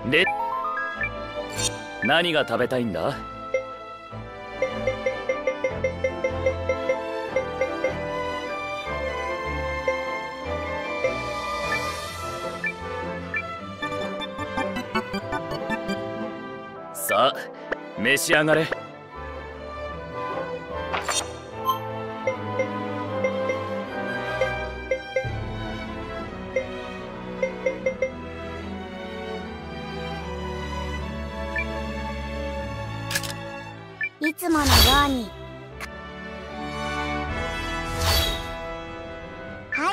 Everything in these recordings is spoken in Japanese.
で、何が食べたいんだ？さあ、召し上がれ。 いつものように。はい。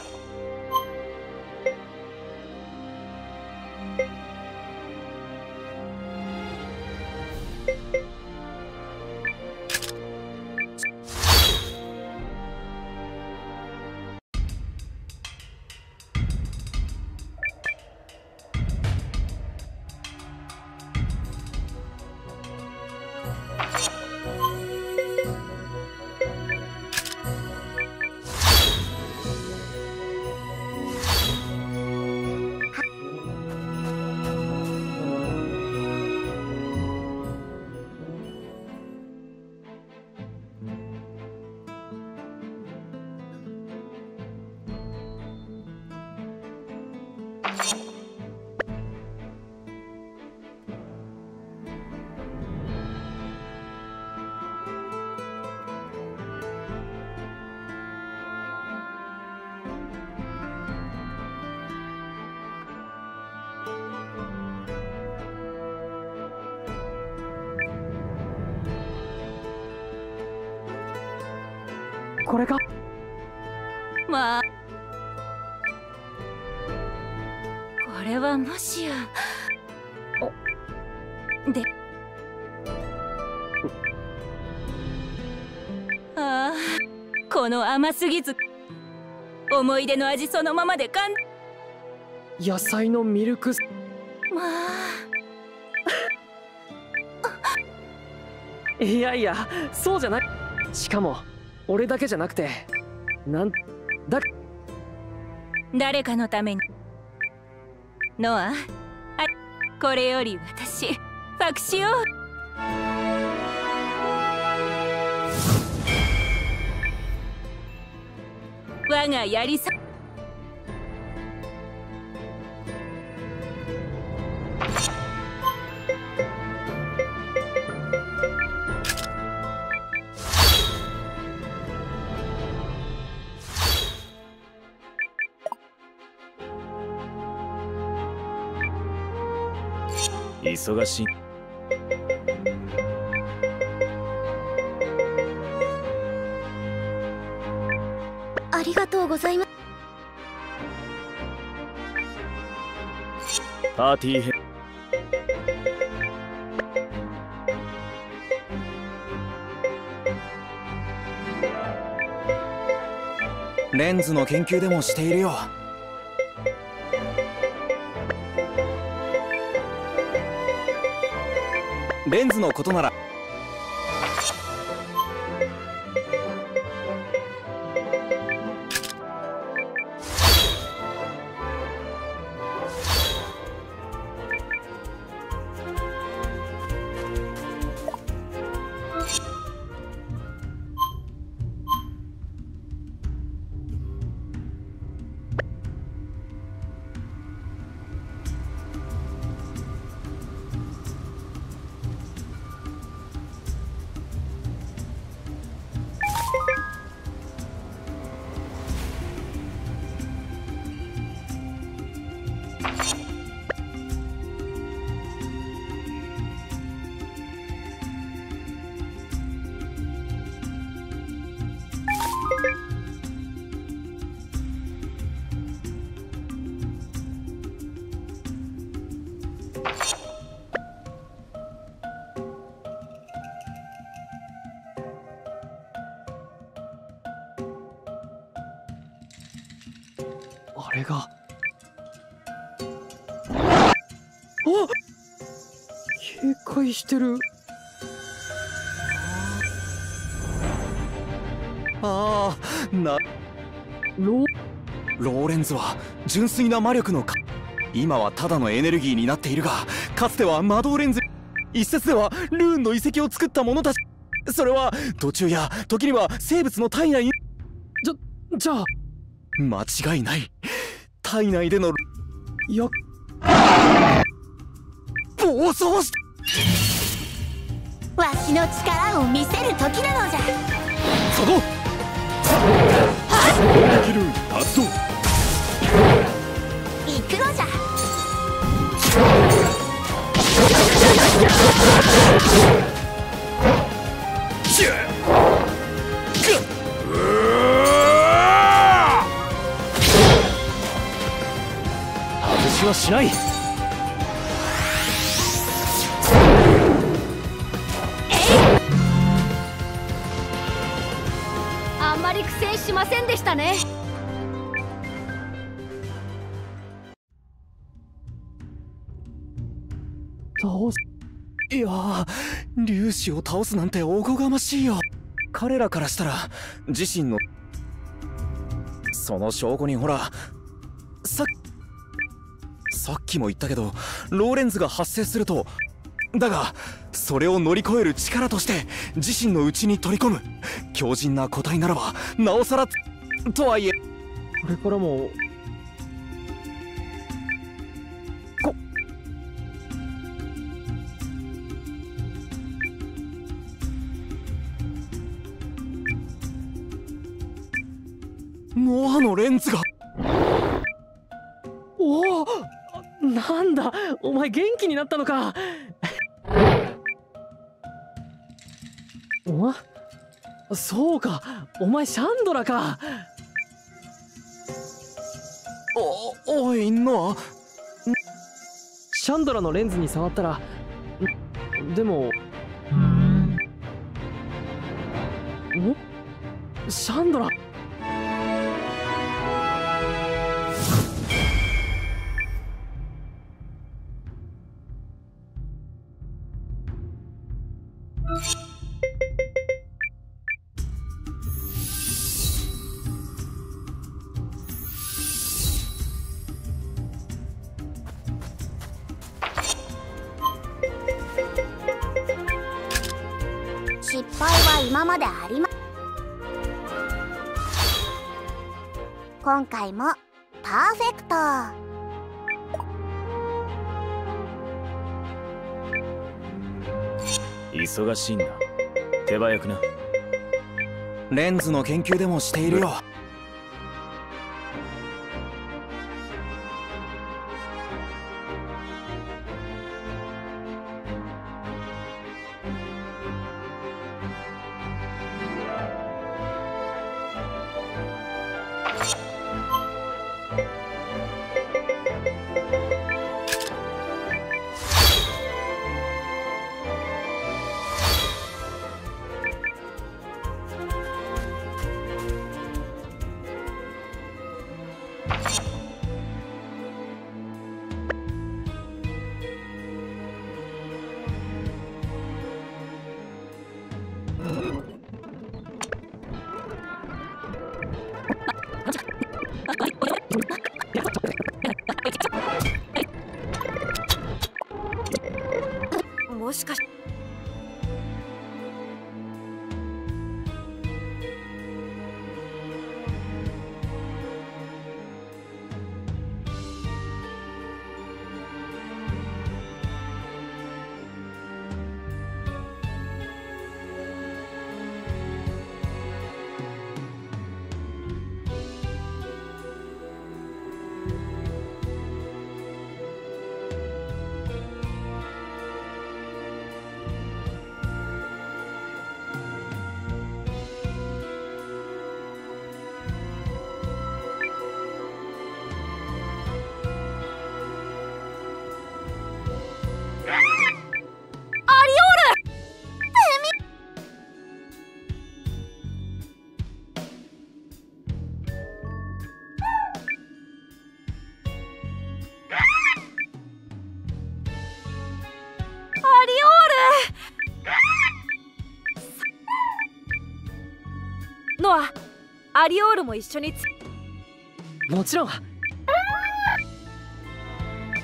これか。 まあ、これはもしや。で、ああ、この甘すぎず思い出の味そのままで野菜のミルクス。 まあいやいや、そうじゃない。しかも俺だけじゃなくて、 誰かのために。ノア、これより私パクしよう。我がやりさ。 忙しい。 ありがとうございます。 パーティー編。 レンズの研究でもしているよ。レンズのことなら。 あれが。あ、警戒してる。 ああ、ローレンズは純粋な魔力の今はただのエネルギーになっているが、かつては魔導レンズ、一説ではルーンの遺跡を作った者たち。それは途中や時には生物の体内に。 じゃあ間違いない。体内での暴走しわしの力を見せる時なのじゃ。 そこできる発動。 行くのじゃ。 外しはしない。 あんまり苦戦しませんでしたね。 いやー、粒子を倒すなんておこがましいよ。彼らからしたら自身のその証拠に、ほら、さっきも言ったけどローレンズが発生すると、だがそれを乗り越える力として自身の内に取り込む強靭な個体ならばなおさら。とはいえこれからもノアのレンズが。 おお、なんだお前元気になったのか。そうか、お前シャンドラか。 おいノア、 シャンドラのレンズに触ったら、でもシャンドラ。 失敗は今までありま。今回もパーフェクト。 忙しいんだ。手早くな。 レンズの研究でもしているよ。 もしかしノア、アリオールも一緒にもちろん。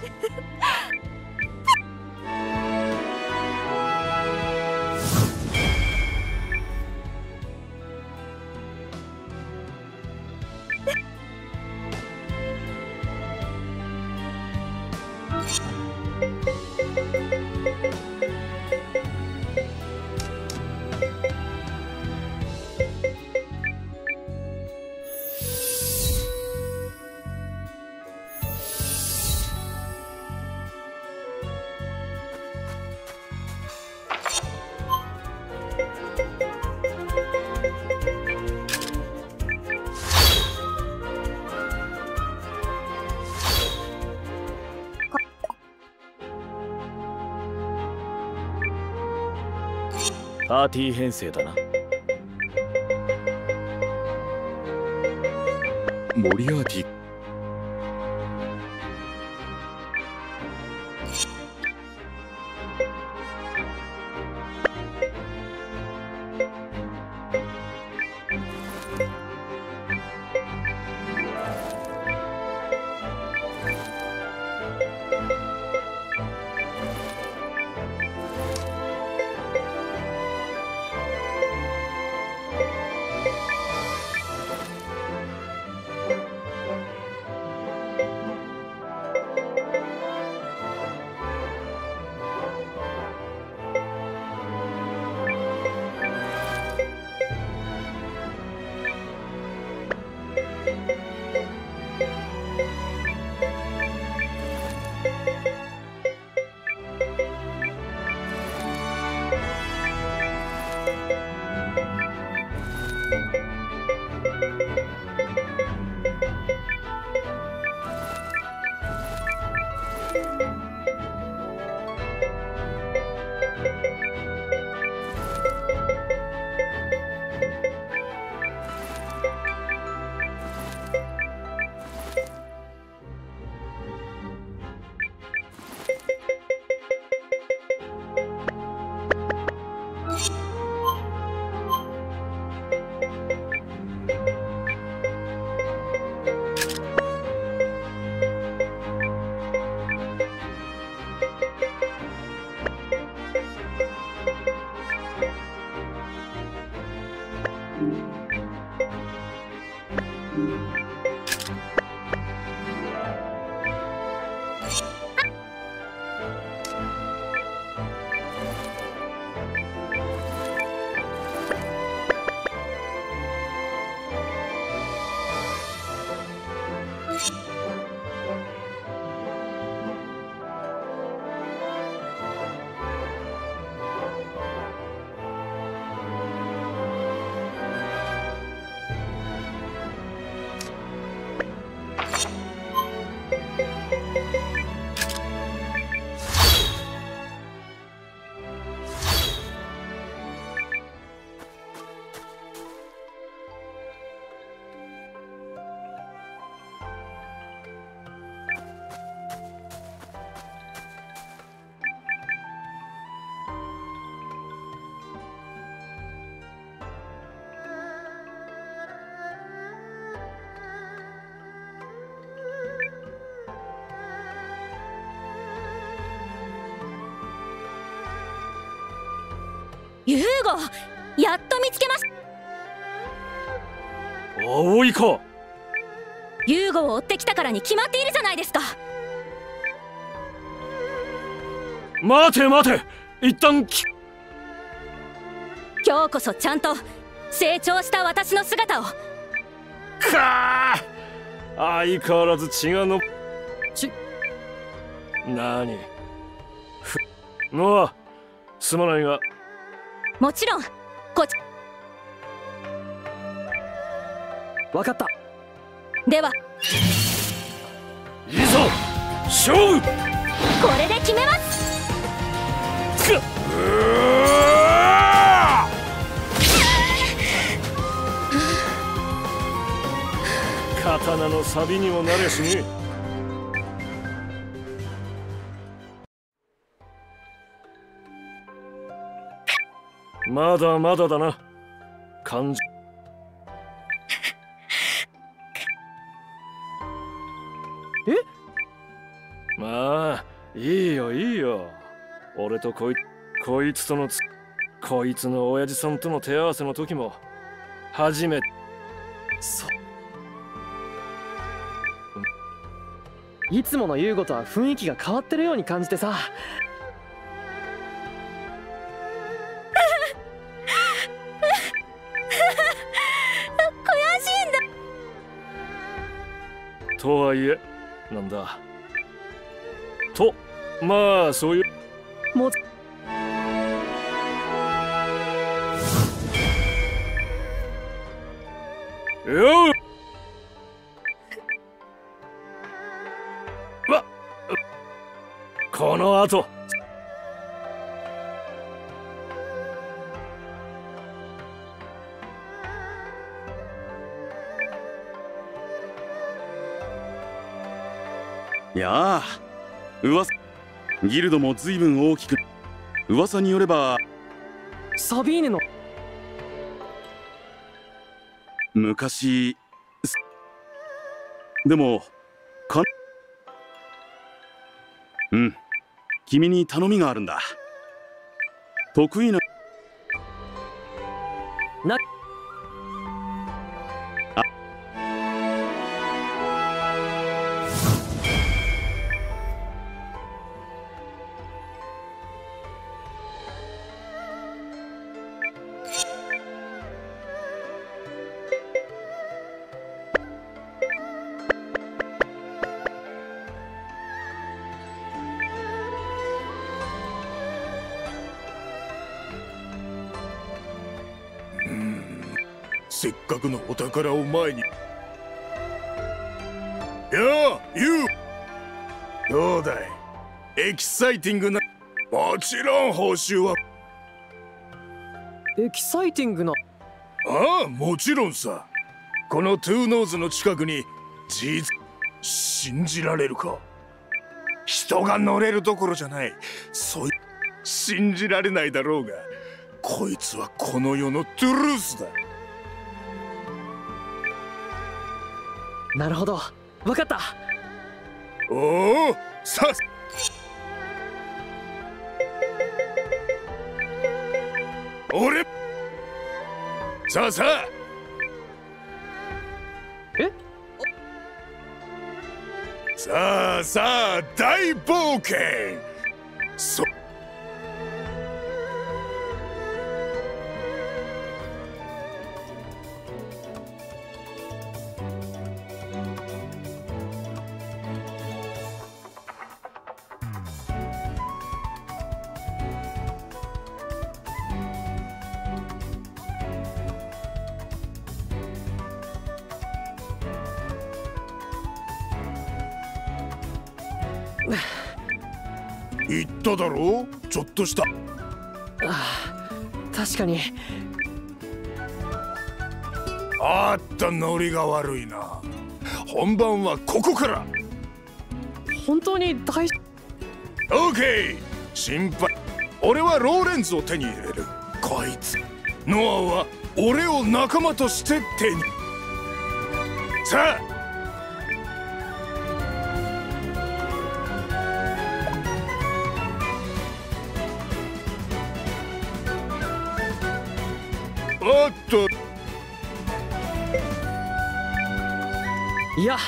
パーティー編成だな。 モリアーティ。 ユーゴ、やっと見つけました。 葵か。 ユーゴを追ってきたからに決まっているじゃないですか。 待て待て、一旦今日こそちゃんと成長した私の姿を。 かあ、相変わらず血がの何ノア、すまないが。 もちろんこっち。 わかった。 ではいざ勝負。 これで決めます。 刀の錆にもなりゃしねえ。まだまだだな。感じまあいいよいいよ。俺とこいつとのこいつの親父さんとの手合わせの時も初めて。 いつものユーゴとは雰囲気が変わってるように感じてさ。 悔しいんだ。 とはいえなんだと、まあそういうもうようこの後いやあ、噂ギルドも随分大きく、噂によればサビーネの昔、でもうん、君に頼みがあるんだ。得意なせっかくのお宝を前に。やあ、ユウ。どうだい、エキサイティングな。もちろん報酬は。 エキサイティングな。 ああ、もちろんさ。このトゥーノーズの近くに信じられるか。人が乗れるどころじゃない。信じられないだろうが、こいつはこの世のトゥルースだ。 なるほど、分かった。 おお、さあ俺さあさあ。 え？ さあさあ、大冒険。言っただろう、ちょっとした。 確かに。 あったノリが悪いな。本番はここから。 本当に大。 オーケー、心配。俺はローレンズを手に入れる。こいつノアは俺を仲間として手に。さあおっと。 いや、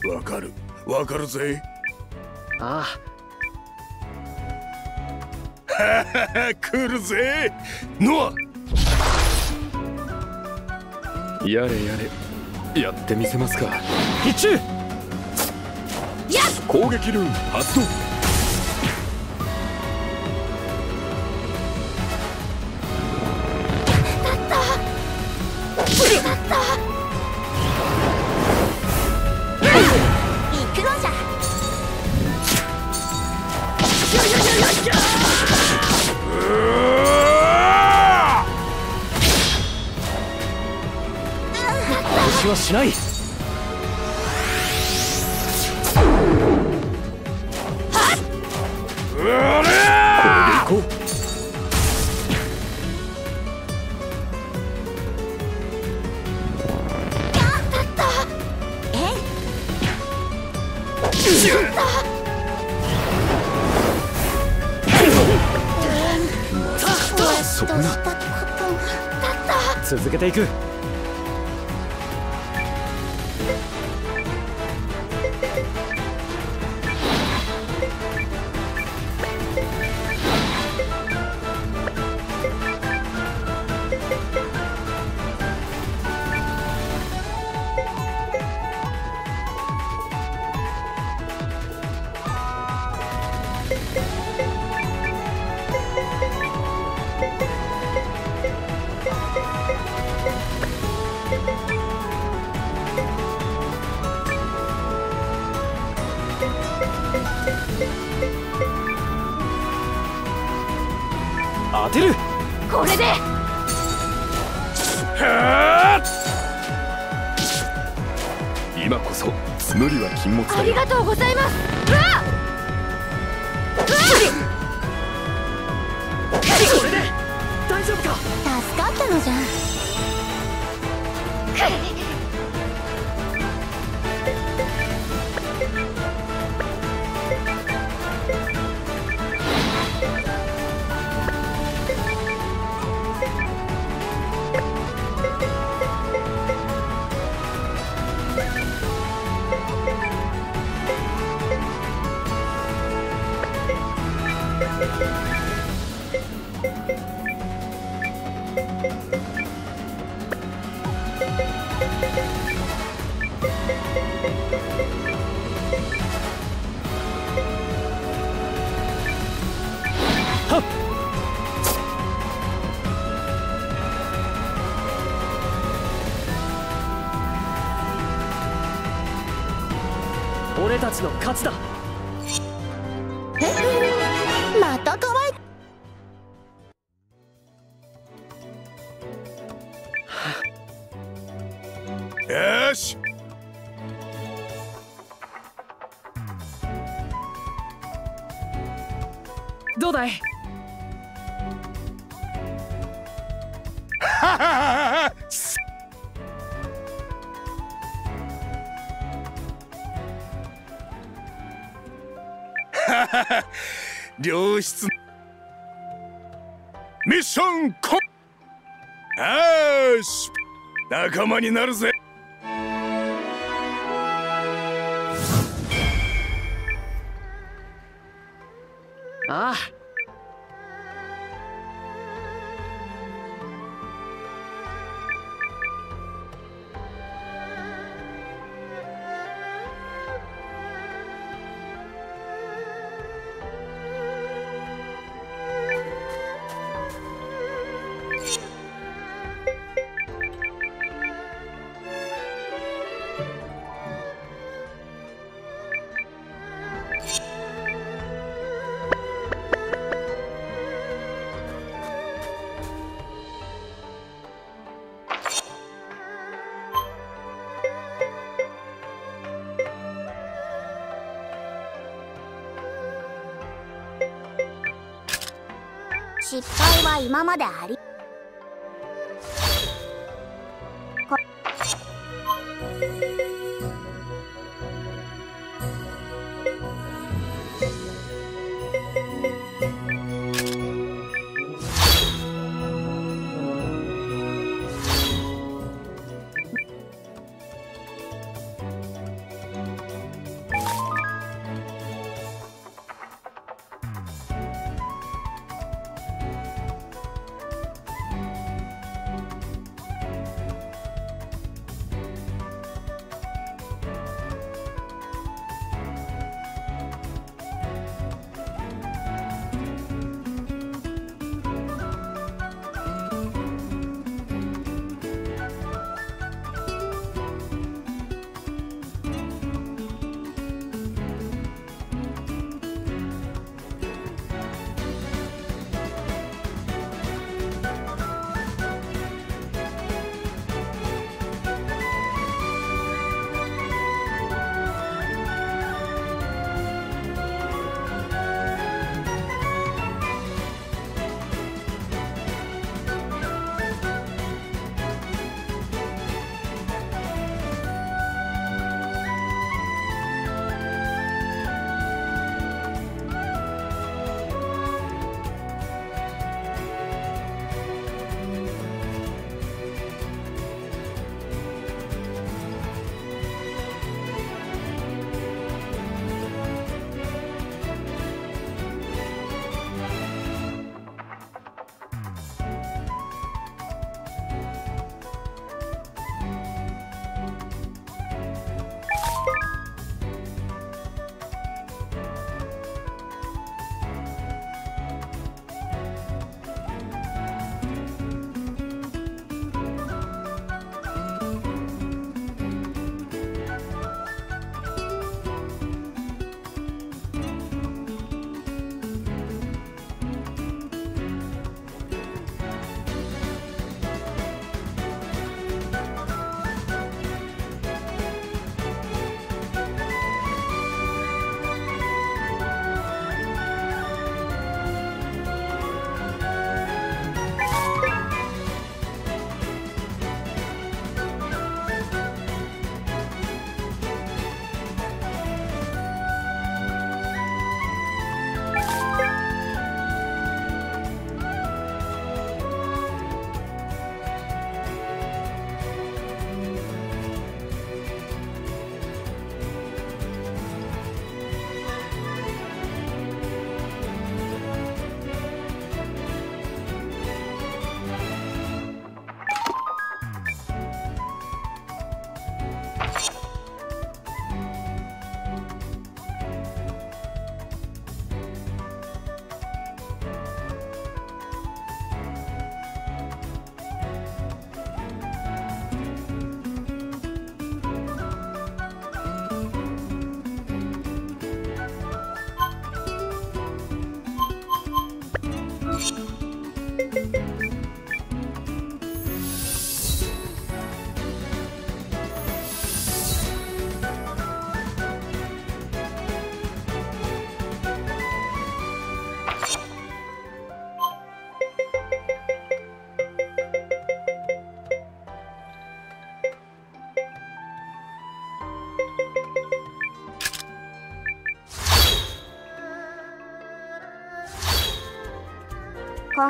わかるわかるぜ。 あ来るぜノア。 やれやれ、やってみせますか。 必中。 攻撃ルーン発動。 行くのじゃ。 私はしない。 こう。 そんな続けていく。当てる。 これで今こそ無理は禁物だよ。 ありがとうございます。 これで大丈夫か。 助かったのじゃ。 俺たちの勝ちだ。 また可愛い。 よし。 どうだい。 良質ミッションコン。よし仲間になるぜ。 ああ。 失敗は今まであり。 こ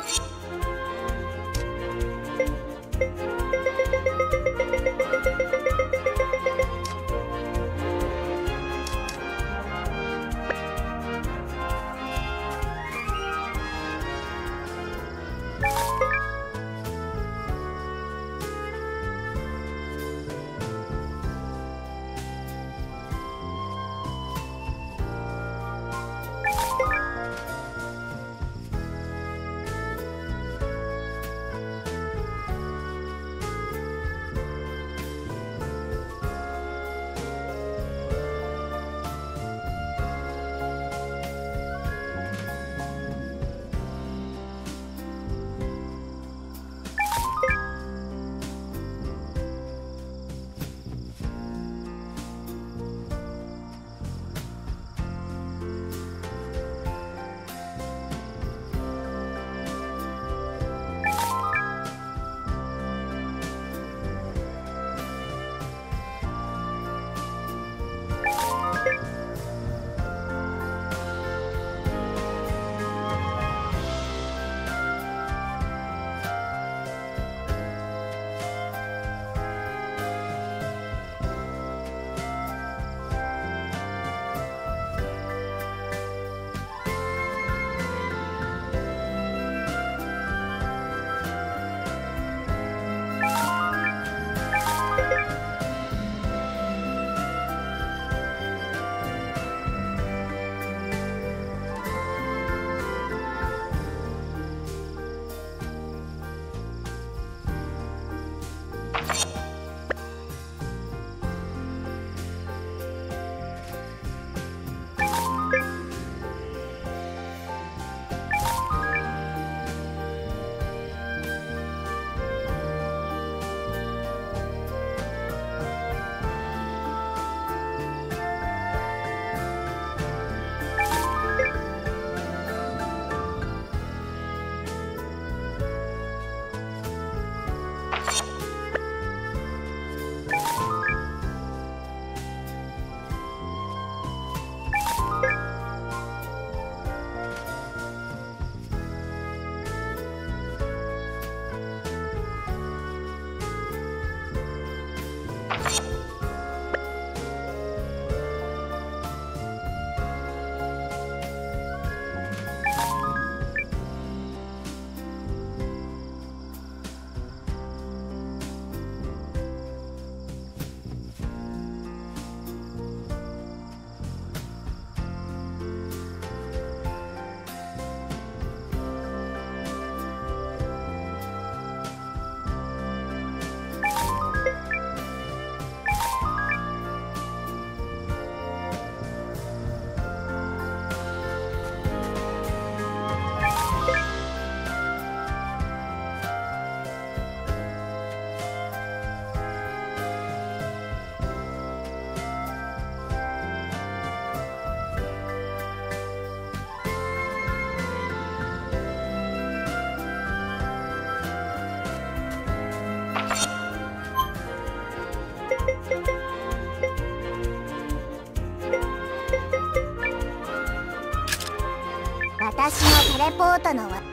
私のテレポートのわ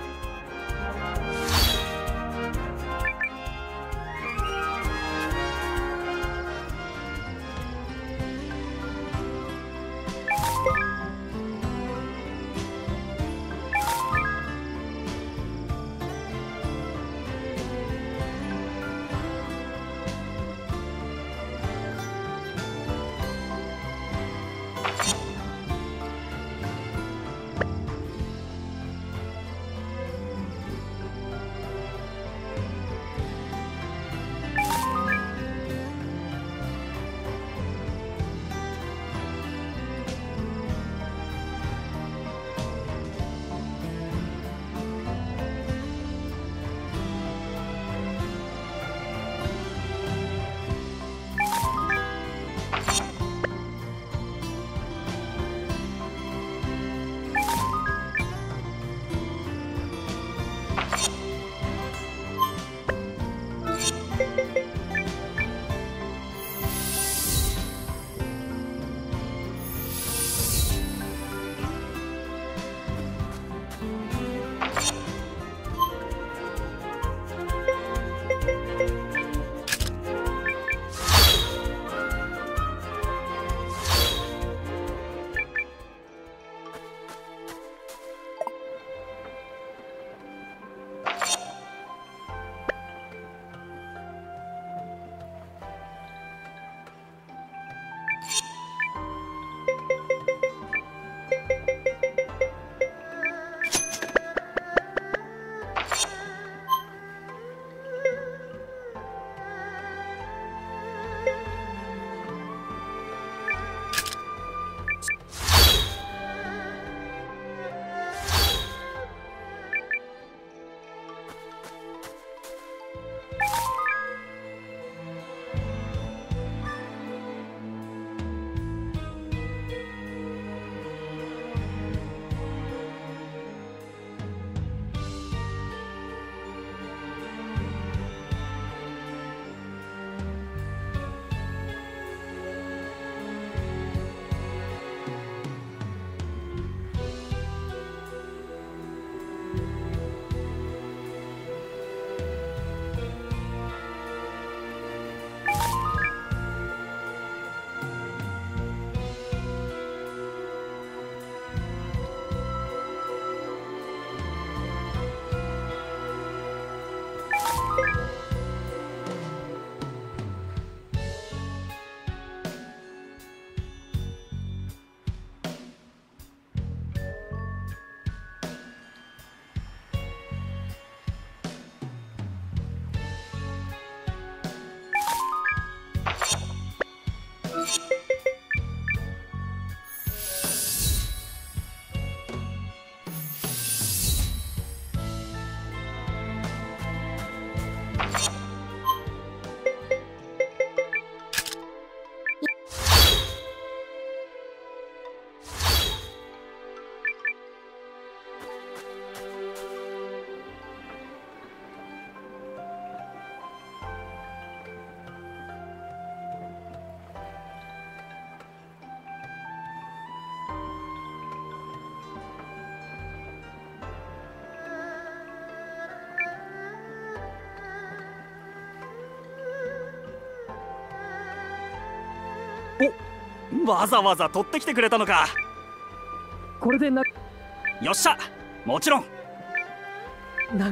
お、わざわざ取ってきてくれたのか。 これでな。 よっしゃ、もちろん。 な。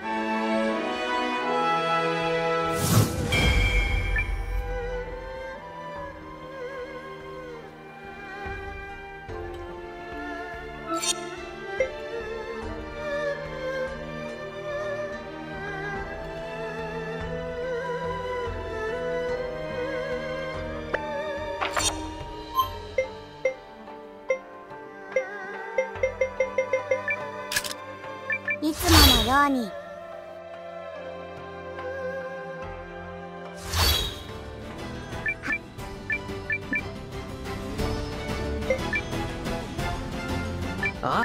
いつものように。 あ、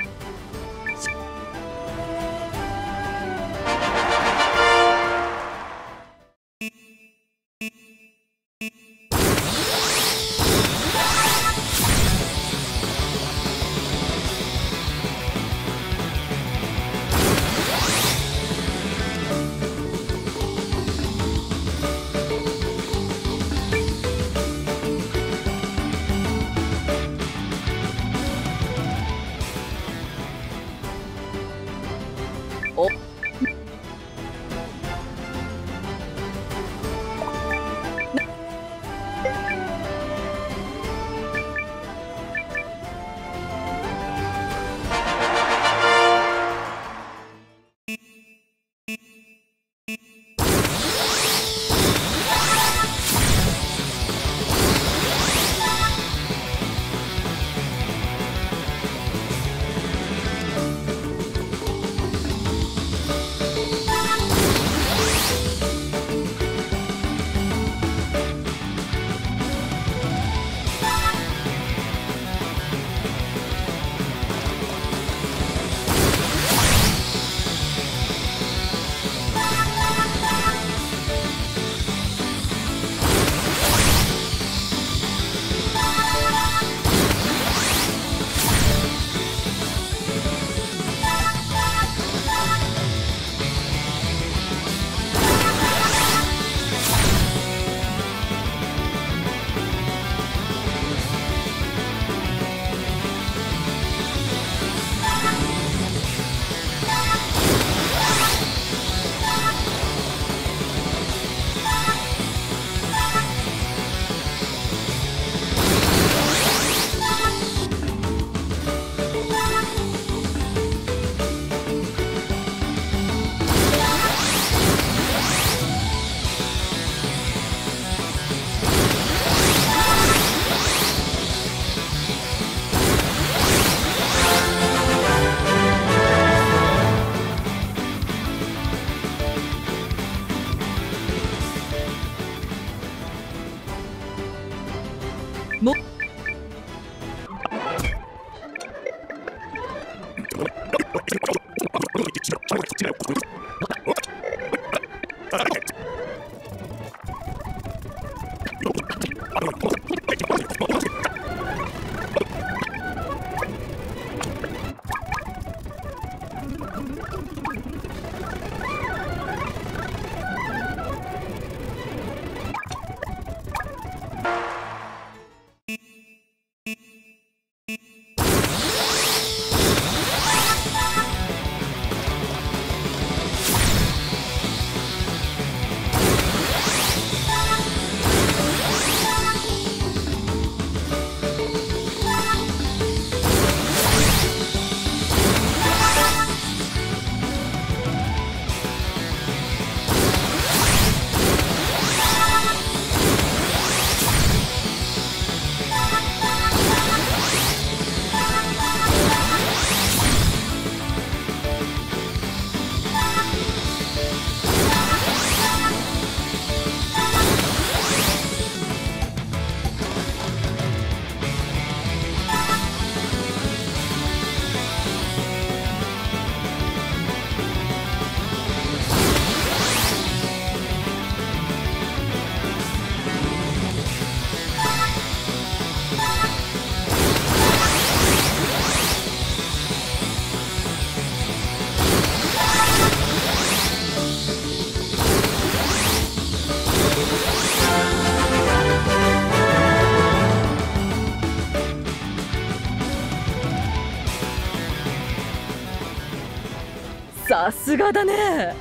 さすがだね。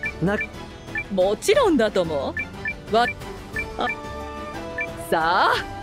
もちろんだとも。さあ